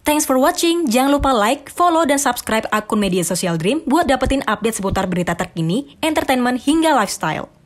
Thanks for watching. Jangan lupa like, follow, dan subscribe akun media sosial Dream buat dapetin update seputar berita terkini, entertainment, hingga lifestyle.